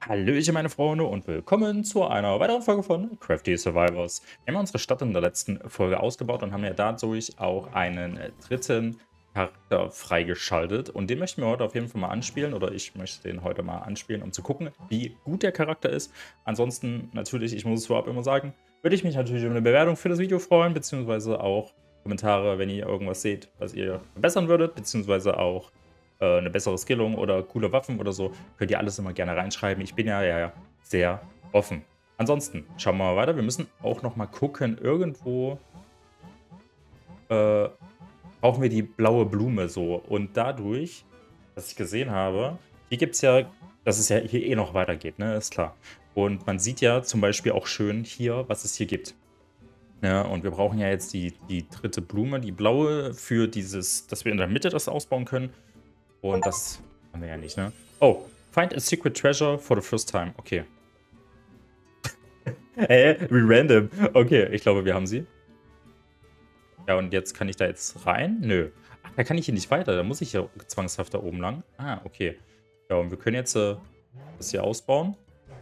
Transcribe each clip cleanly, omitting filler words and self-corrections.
Hallöchen, meine Freunde, und willkommen zu einer weiteren Folge von Crafty Survivors. Wir haben unsere Stadt in der letzten Folge ausgebaut und haben ja dadurch auch einen dritten Charakter freigeschaltet. Und den möchten wir heute auf jeden Fall mal anspielen, oder ich möchte den heute mal anspielen, um zu gucken, wie gut der Charakter ist. Ansonsten, natürlich, ich muss es vorab immer sagen, würde ich mich natürlich über eine Bewertung für das Video freuen, beziehungsweise auch Kommentare, wenn ihr irgendwas seht, was ihr verbessern würdet, beziehungsweise auch eine bessere Skillung oder coole Waffen oder so, könnt ihr alles immer gerne reinschreiben. Ich bin ja sehr offen. Ansonsten, schauen wir mal weiter. Wir müssen auch noch mal gucken, irgendwo äh, brauchen wir die blaue Blume so. Und dadurch, was ich gesehen habe, hier gibt es ja, dass es ja hier eh noch weitergeht, ne, ist klar. Und man sieht ja zum Beispiel auch schön hier, was es hier gibt. Ja, und wir brauchen ja jetzt die dritte Blume, die blaue, für dieses, dass wir in der Mitte das ausbauen können. Und das haben wir ja nicht, ne? Oh, find a secret treasure for the first time. Okay. Wie random. Okay, ich glaube, wir haben sie. Ja, und jetzt kann ich da jetzt rein? Nö. Ach, da kann ich hier nicht weiter. Da muss ich ja zwangshaft da oben lang. Ah, okay. Ja, und wir können jetzt das hier ausbauen.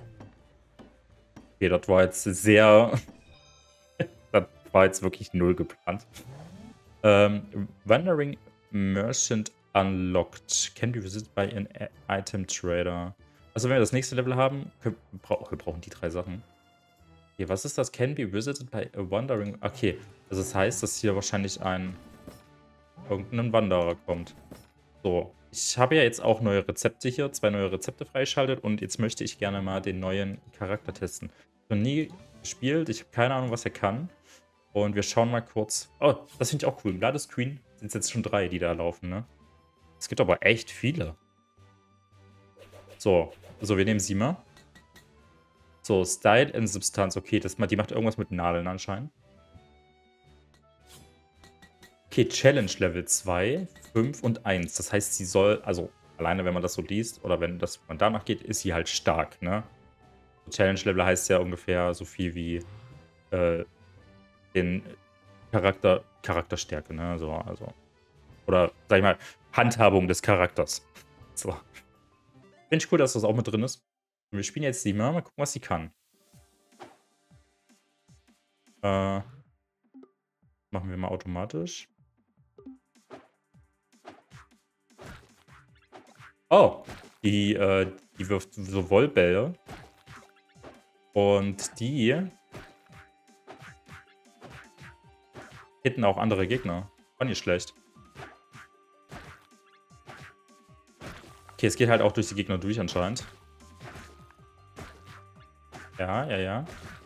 Okay, das war jetzt sehr... das war jetzt wirklich null geplant. Wandering Merchant unlocked. Can be visited by an item trader. Also wenn wir das nächste Level haben, wir brauchen die drei Sachen. Okay, was ist das? Can be visited by a wandering... Okay, also das heißt, dass hier wahrscheinlich irgendein Wanderer kommt. So, ich habe ja jetzt auch neue Rezepte hier, 2 neue Rezepte freigeschaltet und jetzt möchte ich gerne mal den neuen Charakter testen. Ich habe noch nie gespielt, ich habe keine Ahnung, was er kann. Und wir schauen mal kurz. Oh, das finde ich auch cool. Im Ladescreen sind es jetzt schon 3, die da laufen, ne? Es gibt aber echt viele. So, wir nehmen sie mal. So, Style and Substanz. Okay, die macht irgendwas mit Nadeln anscheinend. Okay, Challenge Level 2, 5 und 1. Das heißt, sie soll, also alleine wenn man das so liest oder wenn man danach geht, ist sie halt stark, ne? Challenge Level heißt ja ungefähr so viel wie den Charakterstärke, ne? So, also. Oder, sag ich mal, Handhabung des Charakters. So. Finde ich cool, dass das auch mit drin ist. Und wir spielen jetzt sie mal gucken, was sie kann. Machen wir mal automatisch. Oh, die wirft so Wollbälle. Und die hitten auch andere Gegner. War nicht schlecht. Okay, es geht halt auch durch die Gegner durch anscheinend. Ja.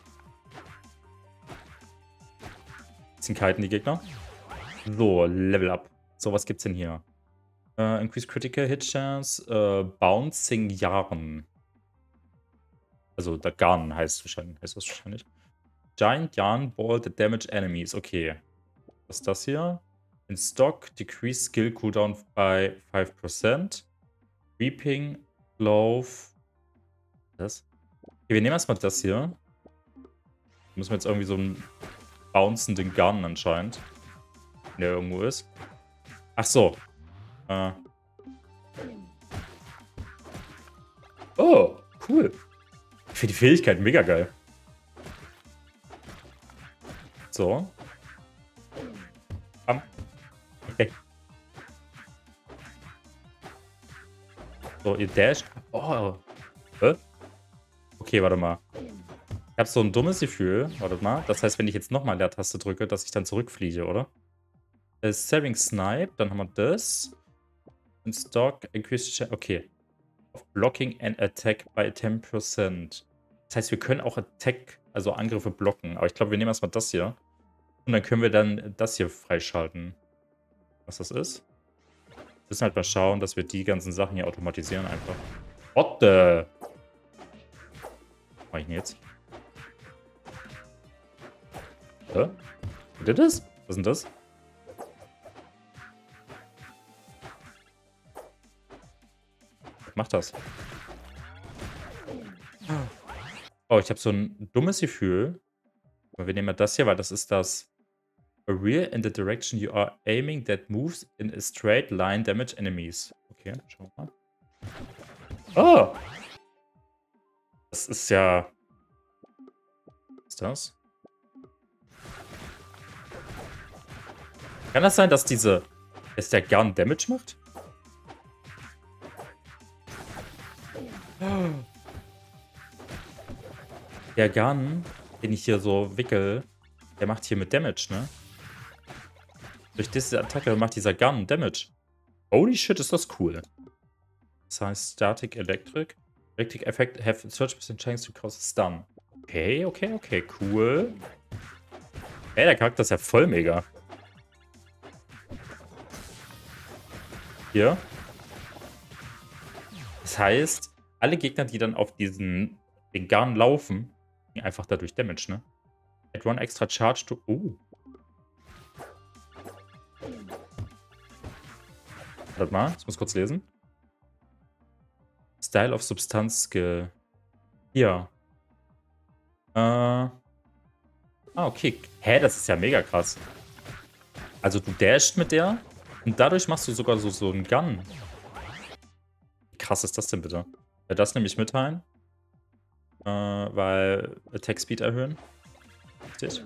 Bisschen kiten die Gegner. So, Level Up. So, was gibt's denn hier? Increase Critical Hit Chance. Bouncing Yarn. Also, der Garn heißt das wahrscheinlich. Giant Yarn Ball that damage enemies. Okay. Was ist das hier? In Stock, decrease Skill Cooldown by 5%. Reaping, Glove. Das? Okay, wir nehmen erstmal das hier. Da müssen wir jetzt irgendwie so einen bouncenden Garn anscheinend. Der irgendwo ist. Ach so. Oh, cool. Ich finde die Fähigkeit mega geil. So. Okay. So, ihr Dash. Oh. Okay, warte mal. Ich habe so ein dummes Gefühl. Warte mal. Das heißt, wenn ich jetzt nochmal Leertaste drücke, dass ich dann zurückfliege, oder? Saving Snipe. Dann haben wir das. In Stock. Increase. Okay. Of Blocking and Attack by 10%. Das heißt, wir können auch Attack, also Angriffe blocken. Aber ich glaube, wir nehmen erstmal das hier. Und dann können wir dann das hier freischalten. Was das ist. Wir müssen halt mal schauen, dass wir die ganzen Sachen hier automatisieren einfach. What the? Was mach ich denn jetzt? Hä? Seht ihr das? Was ist denn das? Was macht das? Oh, ich habe so ein dummes Gefühl. Aber wir nehmen mal das hier, weil das ist das A wheel in the direction you are aiming that moves in a straight line damage enemies. Okay, schauen wir mal. Oh! Das ist ja... Was ist das? Kann das sein, dass der Gun Damage macht? Der Gun, den ich hier so wickel, der macht hier mit Damage, ne? Durch diese Attacke macht dieser Gun Damage. Holy shit, ist das cool. Das heißt Static Electric. Electric Effect have 30% chance to cause a stun. Okay, okay, okay, cool. Ey, der Charakter ist ja voll mega. Hier. Das heißt, alle Gegner, die dann auf den Gun laufen, kriegen einfach dadurch Damage, ne? Add one extra charge to... Oh. Warte mal, ich muss kurz lesen. Style of Substanz Skill. Hier. Okay. Hä, das ist ja mega krass. Also du dashst mit der und dadurch machst du sogar so einen Gun. Wie krass ist das denn bitte? Das nehme ich mit rein. Weil Attack Speed erhöhen. Richtig.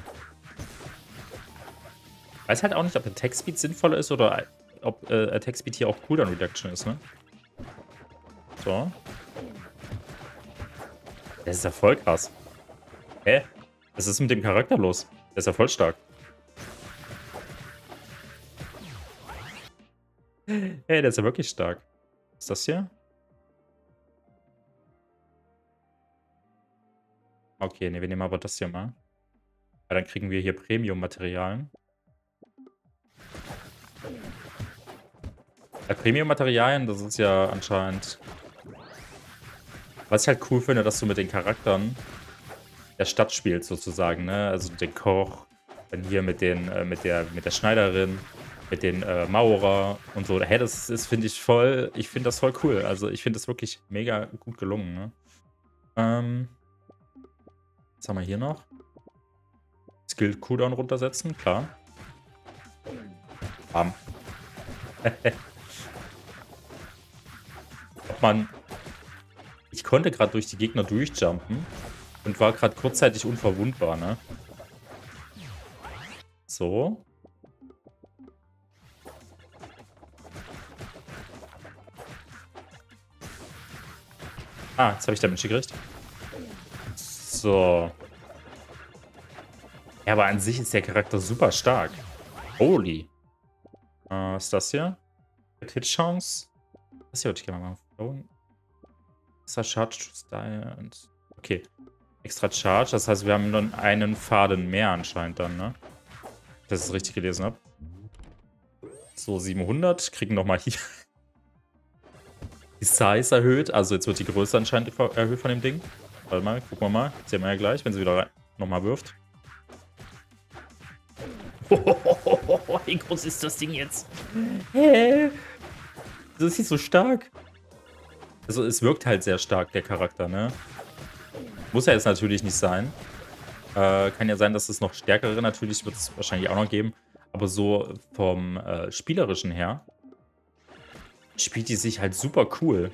Weiß halt auch nicht, ob Attack Speed sinnvoller ist oder ob Attack Speed hier auch Cooldown Reduction ist, ne? So. Das ist ja voll krass. Hä? Was ist mit dem Charakter los? Der ist ja voll stark. Hey, der ist ja wirklich stark. Was ist das hier? Okay, ne, wir nehmen aber das hier mal. Weil dann kriegen wir hier Premium-Materialien. Premium-Materialien, das ist ja anscheinend... Was ich halt cool finde, dass du mit den Charakteren der Stadt spielst, sozusagen, ne? Also den Koch, dann hier mit der Schneiderin, mit den Maurer und so. Hey, das ist, finde ich voll, ich finde das voll cool. Also ich finde das wirklich mega gut gelungen, ne? Was haben wir hier noch? Skill Cooldown runtersetzen, klar. Bam. Ob man... Ich konnte gerade durch die Gegner durchjumpen und war gerade kurzzeitig unverwundbar, ne? So. Ah, jetzt habe ich Damage gekriegt. So. Ja, aber an sich ist der Charakter super stark. Holy. Was ist das hier? Hit-Chance. Das hier würde ich gerne mal machen. Extra Charge to Style und... Okay. Extra Charge, das heißt, wir haben dann einen Faden mehr anscheinend dann, ne? Dass ich das richtig gelesen habe. So, 700. Kriegen nochmal hier die Size erhöht. Also jetzt wird die Größe anscheinend erhöht von dem Ding. Warte mal, gucken wir mal. Sehen wir ja gleich, wenn sie wieder nochmal wirft. Wie groß ist das Ding jetzt? Hä? Das ist nicht so stark. Also es wirkt halt sehr stark, der Charakter, ne? Muss ja jetzt natürlich nicht sein. Kann ja sein, dass es noch stärkere natürlich wird es wahrscheinlich auch noch geben. Aber so vom Spielerischen her spielt die sich halt super cool.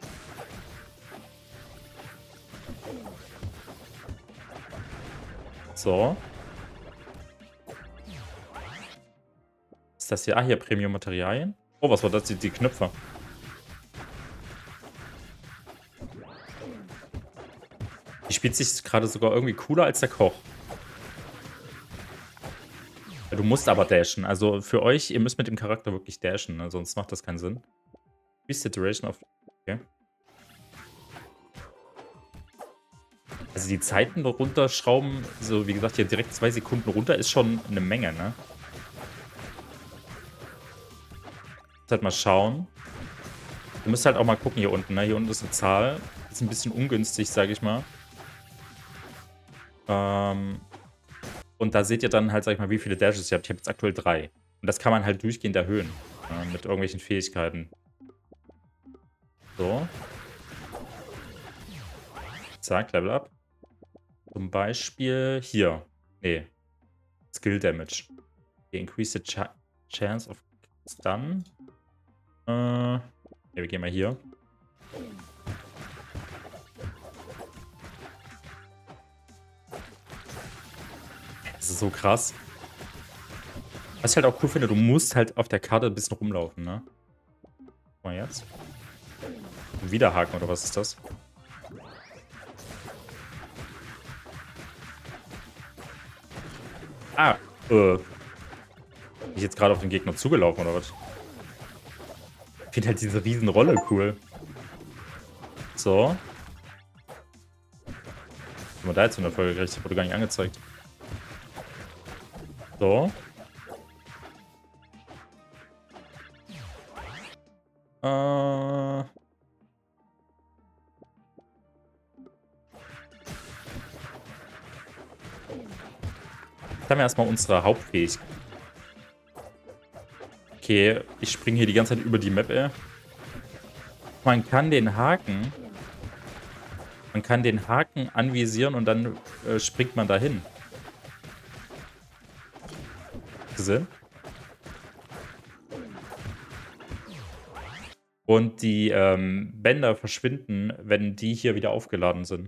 So. Was ist das hier? Ah, hier Premium-Materialien. Oh, was war das? Die Knöpfe. Die spielt sich gerade sogar irgendwie cooler als der Koch. Du musst aber dashen. Also für euch, ihr müsst mit dem Charakter wirklich dashen, ne? Sonst macht das keinen Sinn. Increase the duration of... Okay. Also die Zeiten runterschrauben, so wie gesagt, hier direkt 2 Sekunden runter, ist schon eine Menge, ne? Halt mal schauen. Ihr müsst halt auch mal gucken hier unten, ne? Hier unten ist eine Zahl. Ist ein bisschen ungünstig, sage ich mal. Und da seht ihr dann halt, sag ich mal, wie viele Dashes ihr habt. Ich habe jetzt aktuell 3. Und das kann man halt durchgehend erhöhen. Mit irgendwelchen Fähigkeiten. So. Zack, Level Up. Zum Beispiel hier. Nee. Skill Damage. Okay, increase the chance of stun. Ne, wir gehen mal hier. Das ist so krass. Was ich halt auch cool finde, du musst halt auf der Karte ein bisschen rumlaufen, ne? Guck mal jetzt. Wieder Haken, oder was ist das? Ah, bin ich jetzt gerade auf den Gegner zugelaufen, oder was? Ich finde halt diese riesen Rolle cool. So. Guck mal, da jetzt in der Folge gleich, das wurde gar nicht angezeigt. So. Jetzt haben wir erstmal unsere Hauptfähigkeit. Okay, ich springe hier die ganze Zeit über die Map, ey. Man kann den Haken anvisieren und dann springt man dahin. Gesehen? Und die Bänder verschwinden, wenn die hier wieder aufgeladen sind.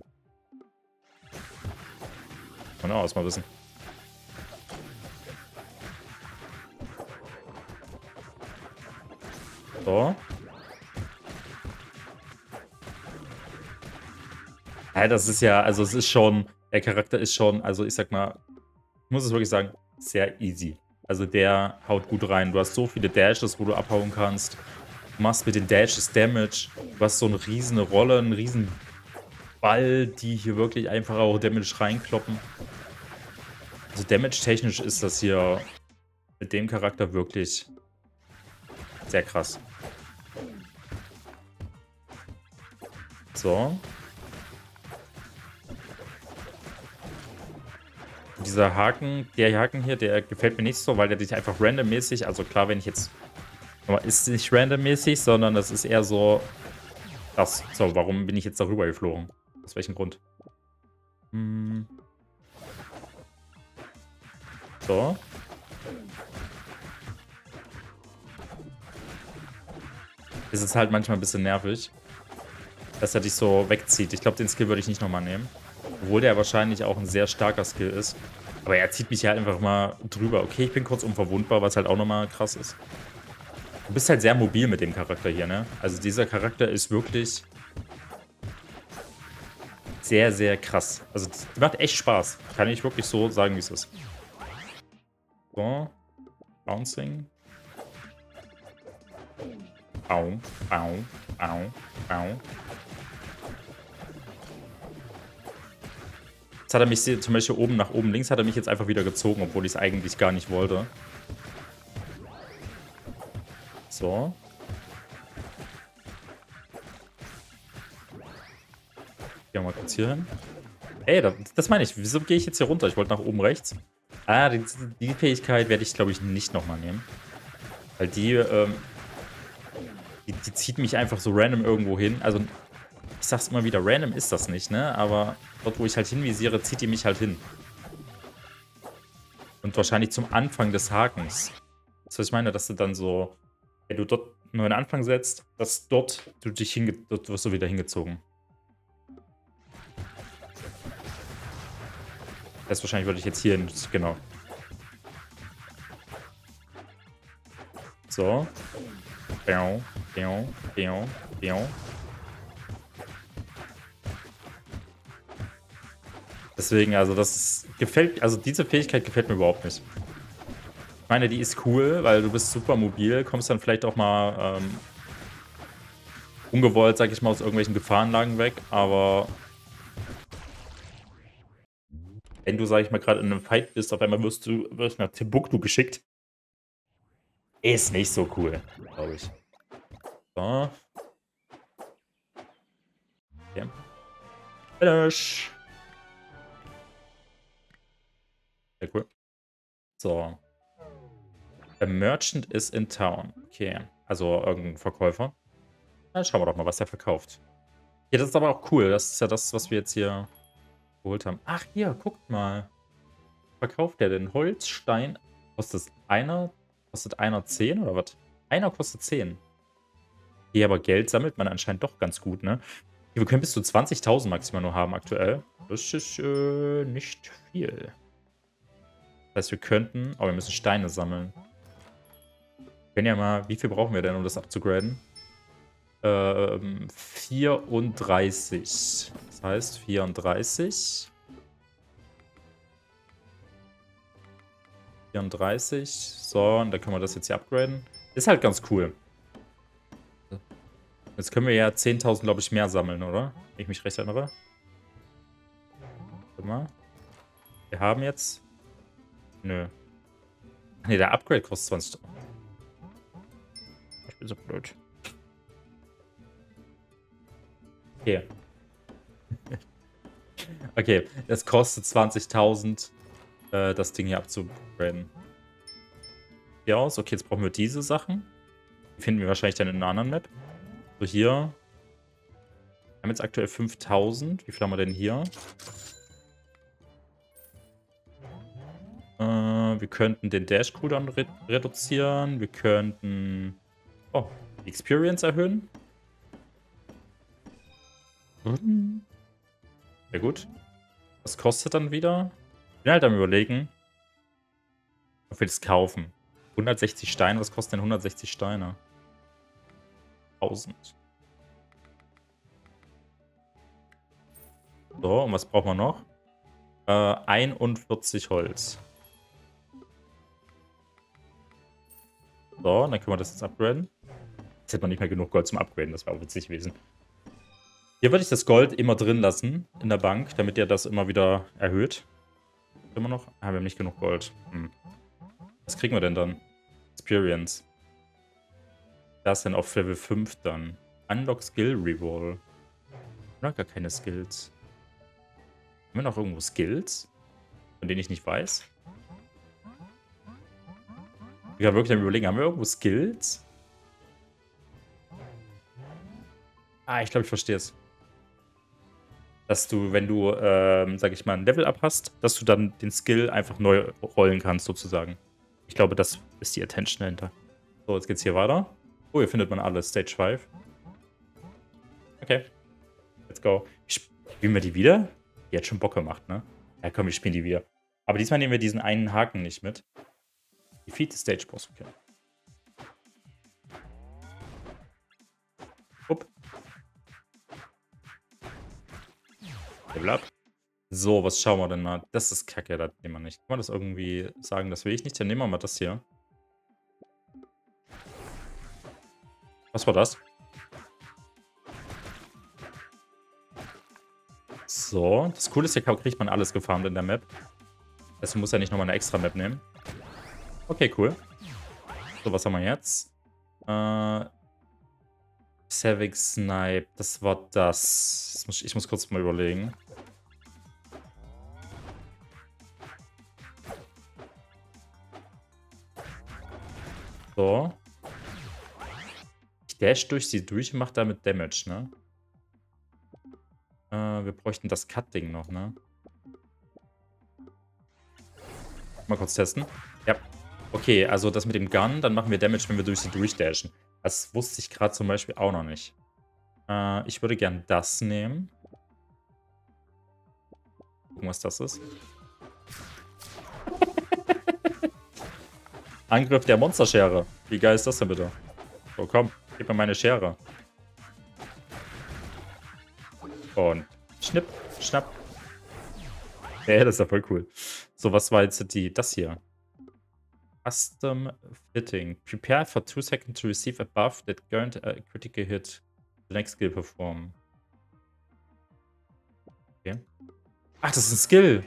Kann man auch erstmal wissen. So. Ja, das ist ja, also es ist schon, der Charakter ist schon, also ich sag mal, ich muss es wirklich sagen, sehr easy. Also der haut gut rein. Du hast so viele Dashes, wo du abhauen kannst. Du machst mit den Dashes Damage. Du hast so eine riesen Rolle, einen riesen Ball, die hier wirklich einfach auch Damage reinkloppen. Also Damage-technisch ist das hier mit dem Charakter wirklich sehr krass. So. Dieser Haken, der Haken hier, der gefällt mir nicht so, weil der dich einfach randommäßig, also klar, wenn ich jetzt, aber ist nicht randommäßig, sondern das ist eher so, das, so, warum bin ich jetzt darüber geflogen? Aus welchem Grund? So. Es ist halt manchmal ein bisschen nervig, dass er dich so wegzieht. Ich glaube, den Skill würde ich nicht nochmal nehmen. Obwohl der wahrscheinlich auch ein sehr starker Skill ist. Aber er zieht mich ja halt einfach mal drüber. Okay, ich bin kurz unverwundbar, was halt auch nochmal krass ist. Du bist halt sehr mobil mit dem Charakter hier, ne? Also dieser Charakter ist wirklich sehr, sehr krass. Also das macht echt Spaß. Kann ich wirklich so sagen, wie es ist. So. Bouncing. Au, au, au, au. Jetzt hat er mich zum Beispiel oben nach oben links hat er mich jetzt einfach wieder gezogen, obwohl ich es eigentlich gar nicht wollte. So. Gehen wir mal kurz hier hin. Ey, das meine ich. Wieso gehe ich jetzt hier runter? Ich wollte nach oben rechts. Ah, die Fähigkeit werde ich, glaube ich, nicht nochmal nehmen. Weil die zieht mich einfach so random irgendwo hin. Also, ich sag's immer wieder, random ist das nicht, ne? Aber dort, wo ich halt hinvisiere, zieht die mich halt hin. Und wahrscheinlich zum Anfang des Hakens. Das, was ich meine, dass du dann so, wenn du dort einen neuen Anfang setzt, dass dort dort wirst du wieder hingezogen. Das wahrscheinlich würde ich jetzt hier hin, genau. So. Biau, biau, biau, biau. Deswegen, also das gefällt, also diese Fähigkeit gefällt mir überhaupt nicht. Ich meine, die ist cool, weil du bist super mobil, kommst dann vielleicht auch mal ungewollt, sag ich mal, aus irgendwelchen Gefahrenlagen weg, aber wenn du, sag ich mal, gerade in einem Fight bist, auf einmal wirst nach Timbuktu geschickt. Ist nicht so cool, glaube ich. So. Okay. Finish. Sehr cool. So. A merchant is in town. Okay. Also irgendein Verkäufer. Na, schauen wir doch mal, was der verkauft. Ja, das ist aber auch cool. Das ist ja das, was wir jetzt hier geholt haben. Ach, hier, guckt mal. Verkauft der denn Holzstein? Kostet einer 10 oder was? Einer kostet 10. Hier aber Geld sammelt man anscheinend doch ganz gut, ne? Hier, wir können bis zu 20.000 maximal nur haben aktuell. Das ist nicht viel. Das heißt, wir könnten... Oh, wir müssen Steine sammeln. Wir können ja mal... Wie viel brauchen wir denn, um das abzugraden? 34. Das heißt 34. 34. So, und dann können wir das jetzt hier upgraden. Ist halt ganz cool. Jetzt können wir ja 10.000, glaube ich, mehr sammeln, oder? Wenn ich mich recht erinnere. Warte mal. Wir haben jetzt... Nö. Ne, der Upgrade kostet 20. Ich bin so blöd. Okay. Okay, das kostet 20.000, das Ding hier abzugraden. Hier aus. Okay, jetzt brauchen wir diese Sachen. Die finden wir wahrscheinlich dann in einer anderen Map. So, hier. Wir haben jetzt aktuell 5.000. Wie viel haben wir denn hier? Wir könnten den Dash-Cooldown reduzieren. Wir könnten... Oh, die Experience erhöhen. Sehr gut. Was kostet dann wieder? Ich bin halt am Überlegen, ob wir das kaufen. 160 Steine, was kostet denn 160 Steine? 1000. So, und was brauchen wir noch? 41 Holz. So, dann können wir das jetzt upgraden. Jetzt hätte man nicht mehr genug Gold zum Upgraden, das wäre auch witzig gewesen. Hier würde ich das Gold immer drin lassen in der Bank, damit ihr das immer wieder erhöht. Immer noch? Ah, wir haben nicht genug Gold. Was kriegen wir denn dann? Experience. Das denn auf Level 5 dann. Unlock Skill Reroll. Oder gar keine Skills. Haben wir noch irgendwo Skills? Von denen ich nicht weiß? Ich kann wirklich am Überlegen, haben wir irgendwo Skills? Ah, ich glaube, ich verstehe es. Dass du, wenn du, sag ich mal, ein Level-Up hast, dass du dann den Skill einfach neu rollen kannst, sozusagen. Ich glaube, das ist die Attention dahinter. So, jetzt geht's hier weiter. Oh, hier findet man alles. Stage 5. Okay. Let's go. Spielen wir die wieder? Die hat schon Bock gemacht, ne? Ja, komm, wir spielen die wieder. Aber diesmal nehmen wir diesen einen Haken nicht mit. Defeat the Stage Boss, okay. Upp. Level up. So, was schauen wir denn mal? Das ist kacke, das nehmen wir nicht. Kann man das irgendwie sagen, das will ich nicht? Dann nehmen wir mal das hier. Was war das? So, das Coole ist, hier kriegt man alles gefarmt in der Map. Also muss ja nicht nochmal eine extra Map nehmen. Okay, cool. So, was haben wir jetzt? Savage Snipe, das war das. Ich muss kurz mal überlegen. So. Ich dash durch sie durch und mache damit Damage, ne? Wir bräuchten das Cut-Ding noch, ne? Mal kurz testen. Ja. Okay, also das mit dem Gun, dann machen wir Damage, wenn wir durch sie durchdashen. Das wusste ich gerade zum Beispiel auch noch nicht. Ich würde gern das nehmen. Gucken, was das ist. Angriff der Monsterschere. Wie geil ist das denn bitte? So, komm, gib mir meine Schere. Und schnipp, schnapp. Ja, das ist ja voll cool. So, was war jetzt das hier? Custom Fitting. Prepare for 2 seconds to receive a buff that guarantee a critical hit. The next skill perform. Okay. Ach, das ist ein Skill.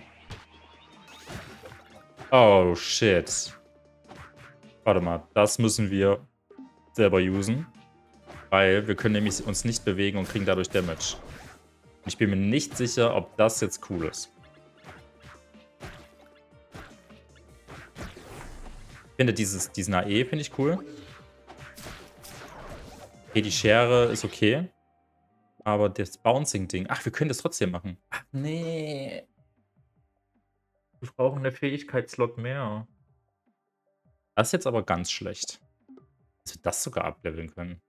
Oh, shit. Warte mal, das müssen wir selber usen. Weil wir können nämlich uns nicht bewegen und kriegen dadurch Damage. Ich bin mir nicht sicher, ob das jetzt cool ist. Ich finde diesen AE finde ich cool. Okay, die Schere ist okay. Aber das Bouncing-Ding... Ach, wir können das trotzdem machen. Ach, nee. Wir brauchen eine Fähigkeitslot mehr. Das ist jetzt aber ganz schlecht. Dass wir das sogar ableveln können.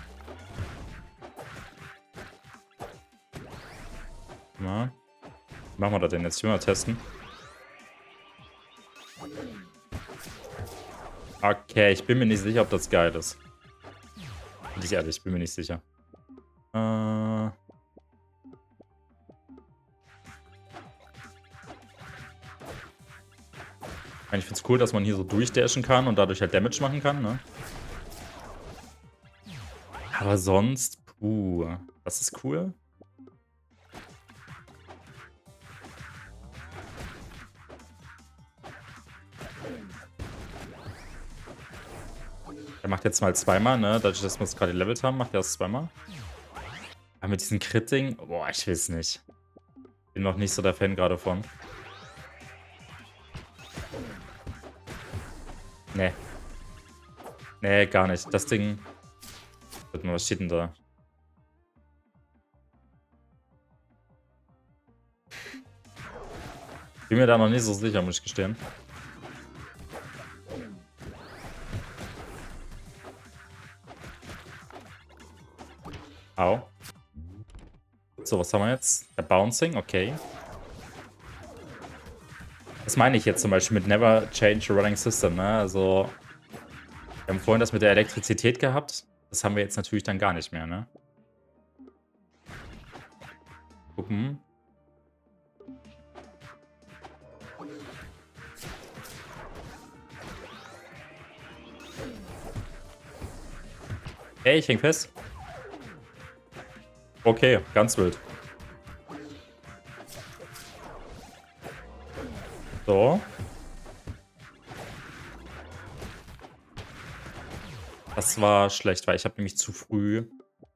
Na. Wie machen wir das denn jetzt? Ich will mal testen. Okay, ich bin mir nicht sicher, ob das geil ist. Bin ich ehrlich, ich bin mir nicht sicher. Ich finde es cool, dass man hier so durchdashen kann und dadurch halt Damage machen kann, ne? Aber sonst, puh, das ist cool. Er macht jetzt mal zweimal, ne? Dadurch, dass wir es gerade gelevelt haben, macht er es zweimal. Aber mit diesem Crit-Ding, boah, ich will es nicht. Bin noch nicht so der Fan gerade von. Nee. Nee, gar nicht. Das Ding. Warte mal, was steht denn da? Bin mir da noch nicht so sicher, muss ich gestehen. Au. So, was haben wir jetzt? Der Bouncing, okay. Das meine ich jetzt zum Beispiel mit Never Change a Running System, ne? Also, wir haben vorhin das mit der Elektrizität gehabt. Das haben wir jetzt natürlich dann gar nicht mehr, ne? Gucken. Hey, ich häng fest. Okay, ganz wild. So. Das war schlecht, weil ich habe nämlich zu früh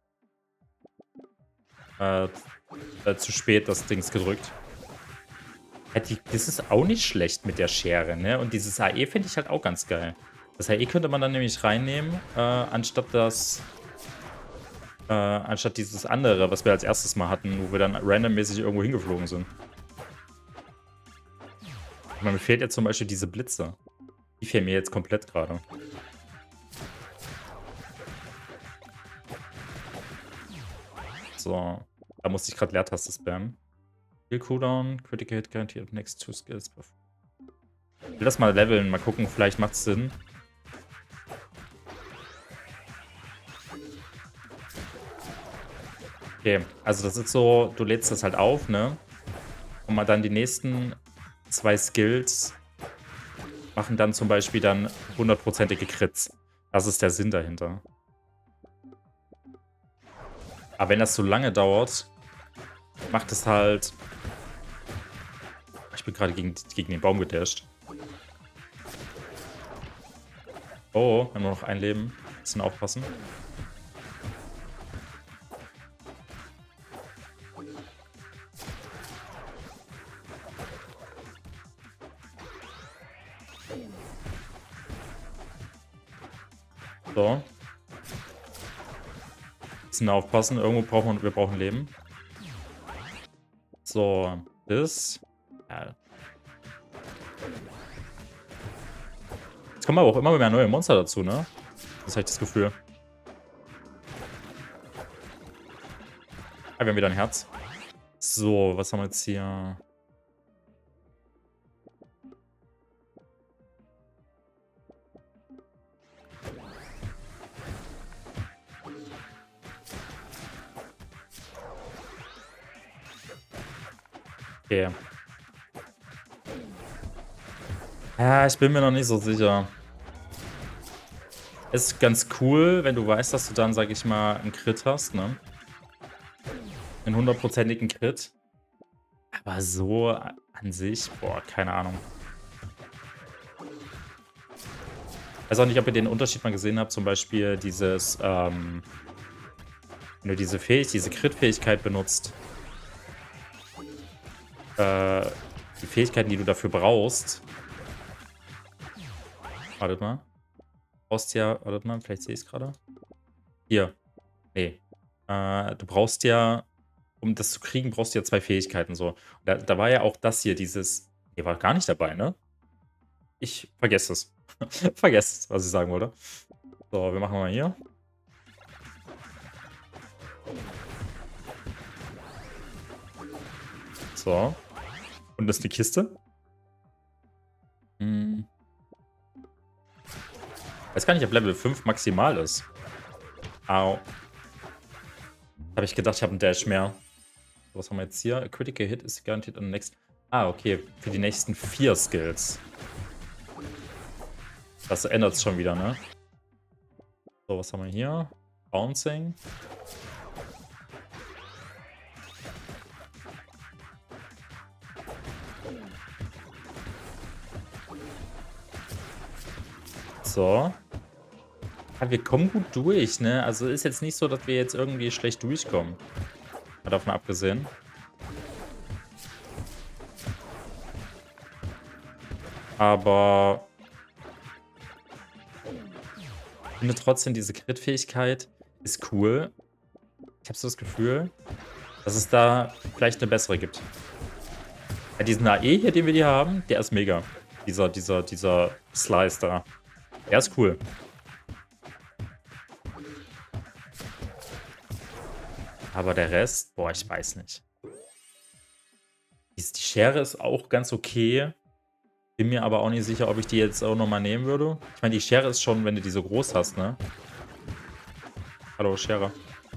zu spät das Dings gedrückt. Das ist auch nicht schlecht mit der Schere, ne? Und dieses AE finde ich halt auch ganz geil. Das AE könnte man dann nämlich reinnehmen, anstatt dieses andere, was wir als erstes mal hatten, wo wir dann randommäßig irgendwo hingeflogen sind. Aber mir fehlt jetzt zum Beispiel diese Blitze. Die fehlen mir jetzt komplett gerade. So. Da musste ich gerade Leertaste spammen. Skill Cooldown, Critical Hit garantiert next 2 Skills. Ich will das mal leveln, mal gucken, vielleicht macht es Sinn. Okay, also das ist so, du lädst das halt auf, ne? Und mal dann die nächsten 2 Skills machen dann zum Beispiel dann 100%ige Crits. Das ist der Sinn dahinter. Aber wenn das zu lange dauert, macht es halt... Ich bin gerade gegen den Baum gedasht. Oh, wir haben nur noch ein Leben. Bisschen aufpassen. So. Bisschen aufpassen. Irgendwo wir brauchen Leben. So, das. Ja. Jetzt kommen aber auch immer mehr neue Monster dazu, ne? Das habe ich das Gefühl. Ah, wir haben wieder ein Herz. So, was haben wir jetzt hier? Okay. Ja, ich bin mir noch nicht so sicher. Ist ganz cool, wenn du weißt, dass du dann, sag ich mal, einen Crit hast, ne? Einen 100%igen Crit. Aber so an sich, boah, keine Ahnung. Ich weiß auch nicht, ob ihr den Unterschied mal gesehen habt, zum Beispiel dieses, wenn du diese Crit-Fähigkeit benutzt, die Fähigkeiten, die du dafür brauchst. Wartet mal. Brauchst ja, wartet mal, vielleicht sehe ich es gerade. Hier. Nee. Du brauchst ja, um das zu kriegen, brauchst du ja 2 Fähigkeiten so. Da war ja auch das hier, dieses. Nee, war gar nicht dabei, ne? Ich vergesse es. Vergesst es, was ich sagen wollte. So, wir machen mal hier. So. Und das ist eine Kiste. Hm. Weiß gar nicht, ob Level 5 maximal ist. Au. Habe ich gedacht, ich habe einen Dash mehr. Was haben wir jetzt hier? A critical hit is guaranteed on the next. Ah, okay. Für die nächsten 4 Skills. Das ändert es schon wieder, ne? So, was haben wir hier? Bouncing. So. Ja, wir kommen gut durch, ne? Also ist jetzt nicht so, dass wir jetzt irgendwie schlecht durchkommen. Mal davon abgesehen. Aber ich finde trotzdem, diese Crit-Fähigkeit ist cool. Ich habe so das Gefühl, dass es da vielleicht eine bessere gibt. Ja, diesen AE hier, den wir hier haben, der ist mega. Dieser Slice da. Der ist cool. Aber der Rest, boah, ich weiß nicht. Die Schere ist auch ganz okay. Bin mir aber auch nicht sicher, ob ich die jetzt auch nochmal nehmen würde. Ich meine, die Schere ist schon, wenn du die so groß hast, ne? Hallo, Schere.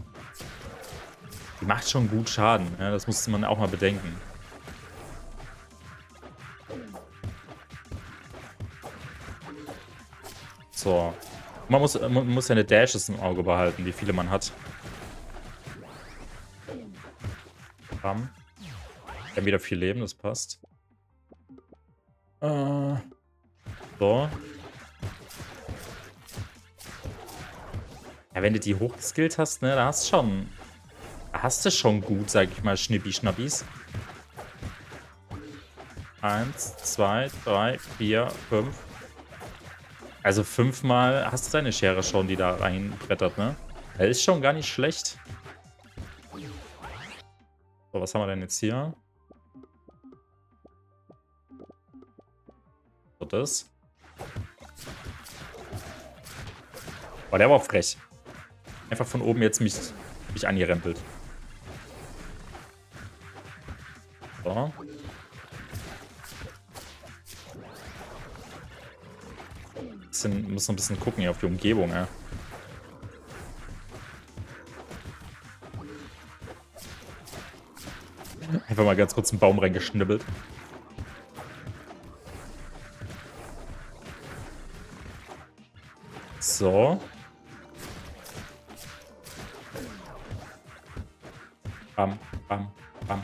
Die macht schon gut Schaden, ne? Das muss man auch mal bedenken. So. Man muss seine Dashes im Auge behalten, wie viele man hat. Bam. Wir haben wieder viel Leben, das passt. So. Ja, wenn du die hochgeskillt hast, ne, da hast du schon gut, sag ich mal, Schnippi-Schnappis. 1, 2, 3, 4, 5. Also 5-mal hast du deine Schere schon, die da reinbrettert, ne? Das ist schon gar nicht schlecht. So, was haben wir denn jetzt hier? So, das. Boah, der war auch frech. Einfach von oben jetzt mich angerempelt. So. Muss noch ein bisschen gucken hier auf die Umgebung, ja. Einfach mal ganz kurz einen Baum reingeschnibbelt. So. Bam, bam, bam.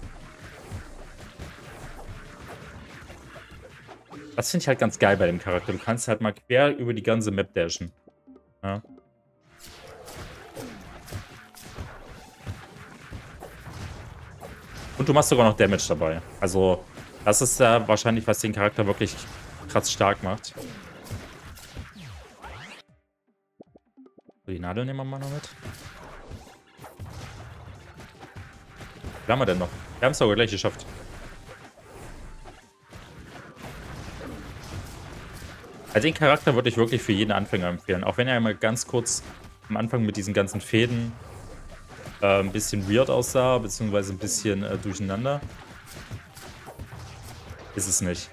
Das finde ich halt ganz geil bei dem Charakter. Du kannst halt mal quer über die ganze Map dashen. Ja. Und du machst sogar noch Damage dabei. Also, das ist ja wahrscheinlich, was den Charakter wirklich krass stark macht. So, die Nadel nehmen wir mal noch mit. Wie haben wir denn noch? Wir haben es sogar gleich geschafft. Also den Charakter würde ich wirklich für jeden Anfänger empfehlen. Auch wenn er mal ganz kurz am Anfang mit diesen ganzen Fäden ein bisschen weird aussah, beziehungsweise ein bisschen durcheinander. Ist es nicht.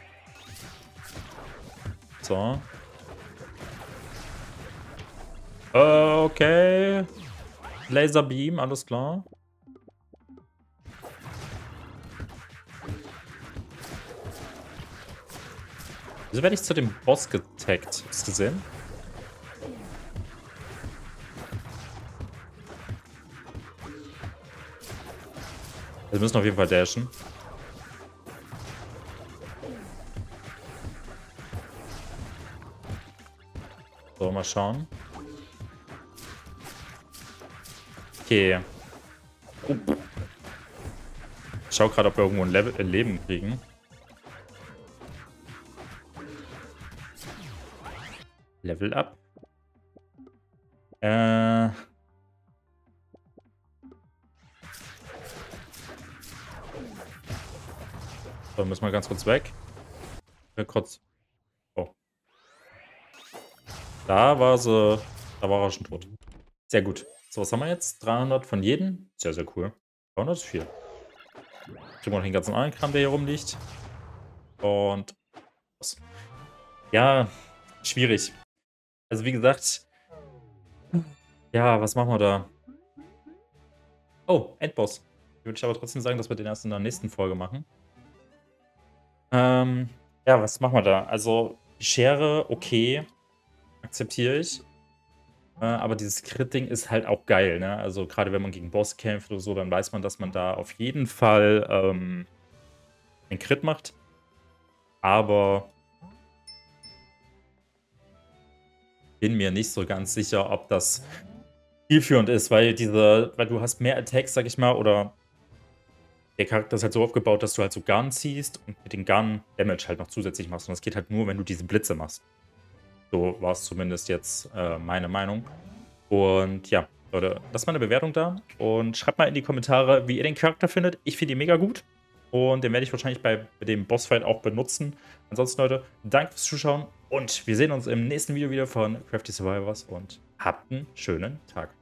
So. Okay. Laserbeam, alles klar. Wieso werde ich zu dem Boss getaggt? Hast du gesehen? Wir müssen auf jeden Fall dashen. So, mal schauen. Okay. Ich schau gerade, ob wir irgendwo ein Leben kriegen. Level up. So, müssen wir ganz kurz weg. Kurz. Oh. Da war er schon tot. Sehr gut. So, was haben wir jetzt? 300 von jedem. Sehr, sehr cool. 300 ist viel. Kriegen wir noch den ganzen anderen Kram, der hier rumliegt. Und ja, schwierig. Also wie gesagt, ja, was machen wir da? Oh, Endboss. Würde ich aber trotzdem sagen, dass wir den erst in der nächsten Folge machen. Ja, was machen wir da? Also, die Schere, okay, akzeptiere ich. Aber dieses Crit-Ding ist halt auch geil, ne? Also, gerade wenn man gegen Boss kämpft oder so, dann weiß man, dass man da auf jeden Fall, 'n Crit macht. Aber bin mir nicht so ganz sicher, ob das zielführend ist, weil du hast mehr Attacks, sag ich mal, oder der Charakter ist halt so aufgebaut, dass du halt so Gun ziehst und mit den Gun Damage halt noch zusätzlich machst. Und das geht halt nur, wenn du diese Blitze machst. So war es zumindest jetzt meine Meinung. Und ja, Leute, lasst mal eine Bewertung da und schreibt mal in die Kommentare, wie ihr den Charakter findet. Ich finde ihn mega gut und den werde ich wahrscheinlich bei dem Bossfight auch benutzen. Ansonsten, Leute, danke fürs Zuschauen und wir sehen uns im nächsten Video wieder von Crafty Survivors und habt einen schönen Tag.